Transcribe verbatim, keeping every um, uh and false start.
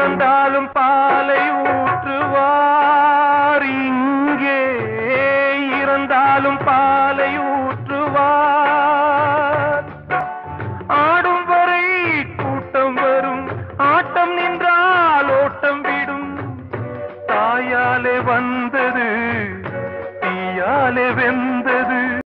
இறந்தாலும் பாலை ஊற்றுவார், இங்கே இறந்தாலும் பாலை ஊற்றுவார். ஆடும் வரை கூட்டம் வரும், ஆட்டம் நின்றால் ஓட்டம் விடும், தாயாலே வந்து